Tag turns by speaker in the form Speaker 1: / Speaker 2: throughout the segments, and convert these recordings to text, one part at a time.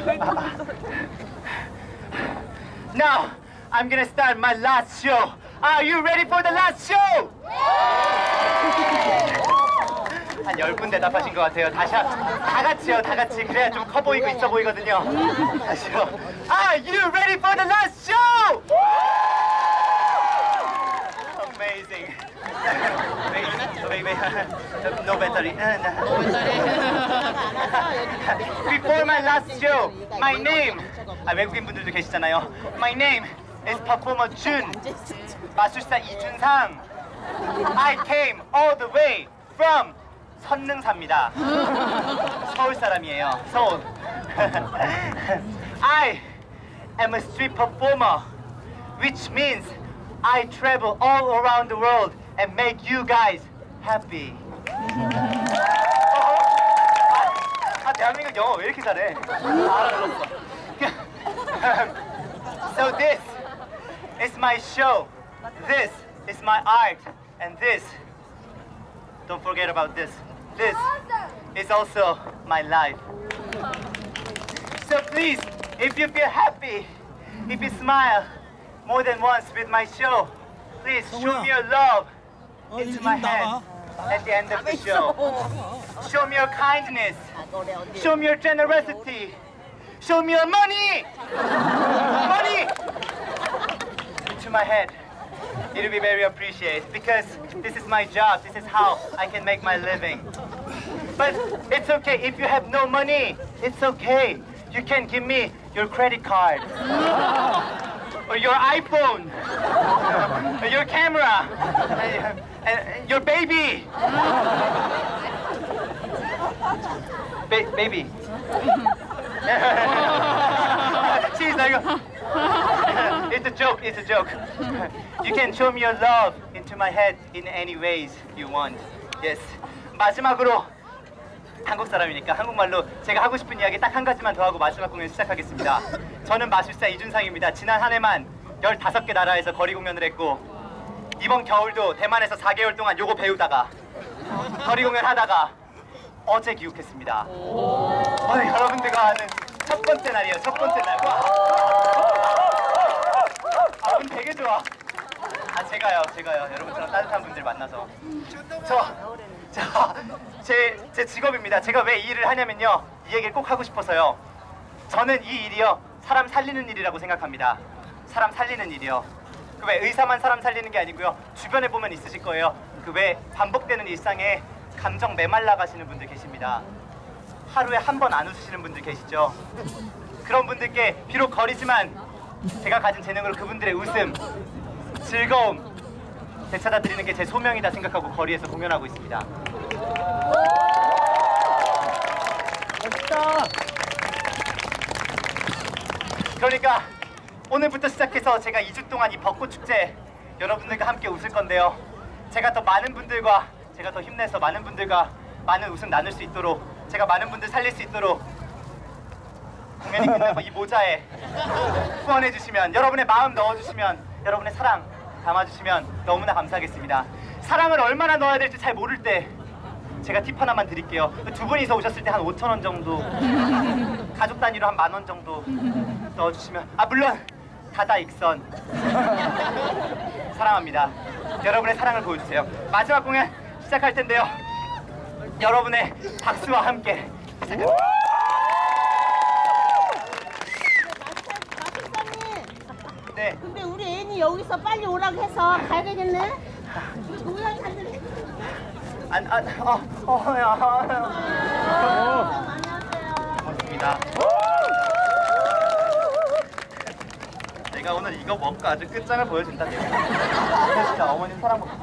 Speaker 1: Now, I'm gonna start my last show. Are you ready for the last show? 한 10분 대답하신 것 같아요. 다시 다 같이요, 다 같이. 그래야 좀 커 보이고 있어 보이거든요. 다시요. Are you ready for the last show? Amazing. No battery. Before my last show, my name. 외국인 분들도 계시잖아요. My name is performer 준. 마술사 이준상. I came all the way from 선능사입니다. 서울 사람이에요. 서울. I am a street performer, which means I travel all around the world and make you guys happy. 대한민국 영어 왜 이렇게 잘해? 알아들었어. So this is my show. This is my art, and this. Don't forget about this. This is also my life. So please, if you feel happy, if you smile more than once with my show, please show me your love into my hand at the end of the show. Show me your kindness. Show me your generosity. Show me your money. Money into my head. It'll be very appreciated because this is my job. This is how I can make my living. But it's okay if you have no money. It's okay. You can give me your credit card or your iPhone or your camera, your baby. Baby. She's like, it's a joke, it's a joke. You can show me your love into my head in any ways you want. Yes. 마지막으로 한국 사람이니까 한국말로 제가 하고 싶은 이야기 딱 한 가지만 더 하고 마지막 공연 시작하겠습니다. 저는 마술사 이준상입니다. 지난 한 해만 15개 나라에서 거리 공연을 했고 이번 겨울도 대만에서 4개월 동안 요거 배우다가 거리 공연 하다가 어제 귀국했습니다. 여러분들과 하는 첫 번째 날이에요. 첫 번째 날. 운 되게 좋아. 제가요. 여러분처럼 따뜻한 분들 만나서. 제 직업입니다. 제가 왜 이 일을 하냐면요. 이 얘기를 꼭 하고 싶어서요. 저는 이 일이요. 사람 살리는 일이라고 생각합니다. 사람 살리는 일이요. 그 왜 의사만 사람 살리는 게 아니고요. 주변에 보면 있으실 거예요. 그 왜 반복되는 일상에 감정 메말라 가시는 분들 계십니다. 하루에 한 번 안 웃으시는 분들 계시죠. 그런 분들께 비록 거리지만 제가 가진 재능으로 그분들의 웃음, 즐거움 되찾아 드리는 게 제 소명이다 생각하고 거리에서 공연하고 있습니다.
Speaker 2: 멋있다.
Speaker 1: 그러니까 오늘부터 시작해서 제가 2주 동안 이 벚꽃 축제 여러분들과 함께 웃을 건데요. 제가 더 많은 분들과 제가 더 힘내서 많은 분들과 많은 웃음 나눌 수 있도록 제가 많은 분들 살릴 수 있도록 공연이 끝나고 이 모자에 후원해 주시면 여러분의 마음 넣어주시면 여러분의 사랑 담아주시면 너무나 감사하겠습니다. 사랑을 얼마나 넣어야 될지 잘 모를 때 제가 팁 하나만 드릴게요. 두 분이서 오셨을 때 한 5,000원 정도 가족 단위로 한 10,000원 정도 넣어주시면 물론 다다익선 사랑합니다. 여러분의 사랑을 보여주세요. 마지막 공연 시작할 텐데요. 여러분의 박수와 함께 시작합니다. 네.
Speaker 3: 근데 우리 애인이 여기서 빨리 오라고 해서 가야 되겠네? 뭐야, 다들.
Speaker 1: 고맙습니다. 내가 오늘 이거 먹고 아주 끝장을 보여준다. 진짜 어머님 사랑 먹고.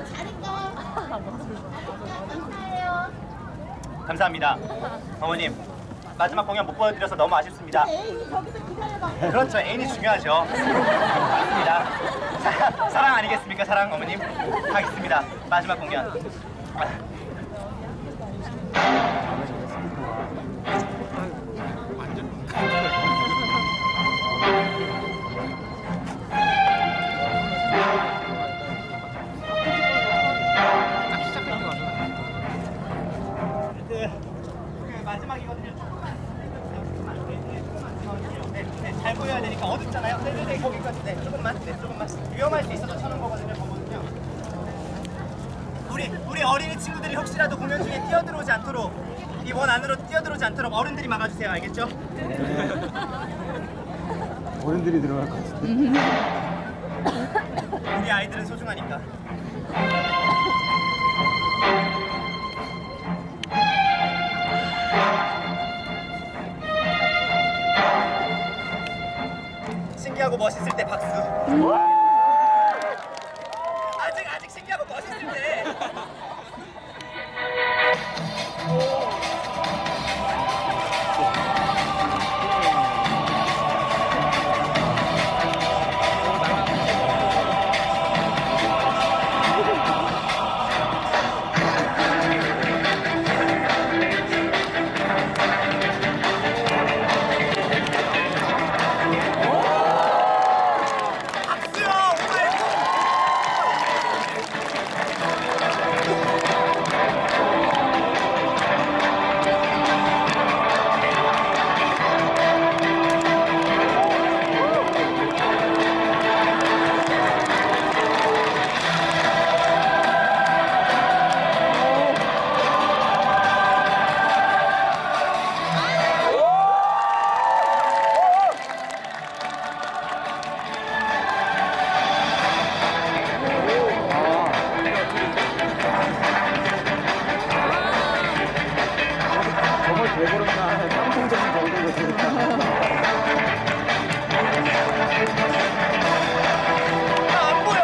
Speaker 1: 감사합니다. 어머님 마지막 공연 못 보여드려서 너무 아쉽습니다.
Speaker 3: 애인이 저기서 기다려봐.
Speaker 1: 그렇죠. 애인이 중요하죠. 맞습니다. 사랑 아니겠습니까? 사랑 어머님. 가겠습니다. 마지막 공연. 마지막이거든요. 잘 보여야 되니까 어둡잖아요. 네네네 거기까지. 네 조금만. 네 조금만. 위험할 수 있어서 쳐는 거거든요. 우리 어린이 친구들이 혹시라도 공연 중에 뛰어들어오지 않도록 이 원 안으로 뛰어들어오지 않도록 어른들이 막아주세요. 알겠죠?
Speaker 2: 어른들이 들어갈 것 같은데.
Speaker 1: 우리 아이들은 소중하니까. 신기하고 멋있을 때 박수. 아직 신기하고 멋있을 때.
Speaker 2: 왜 그런가 깡통적인 정도로 되니까.
Speaker 1: 안 보여.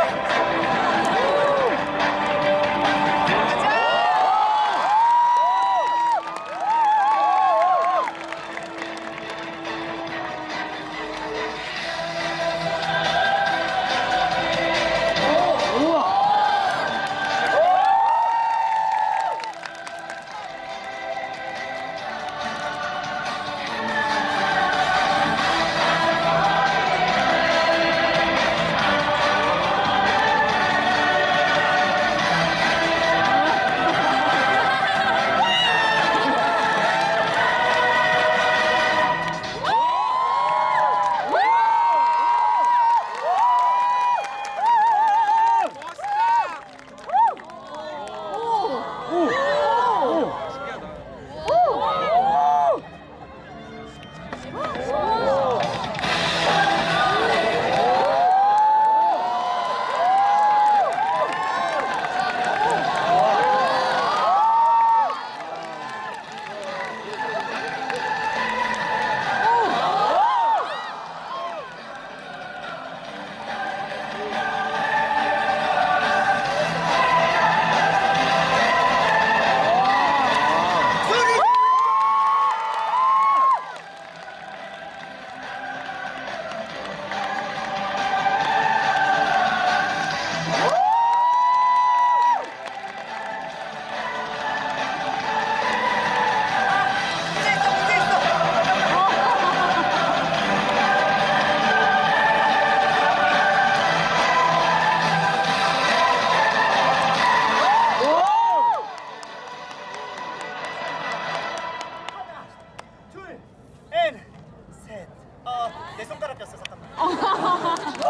Speaker 1: 내 손가락 꼈어 잠깐만.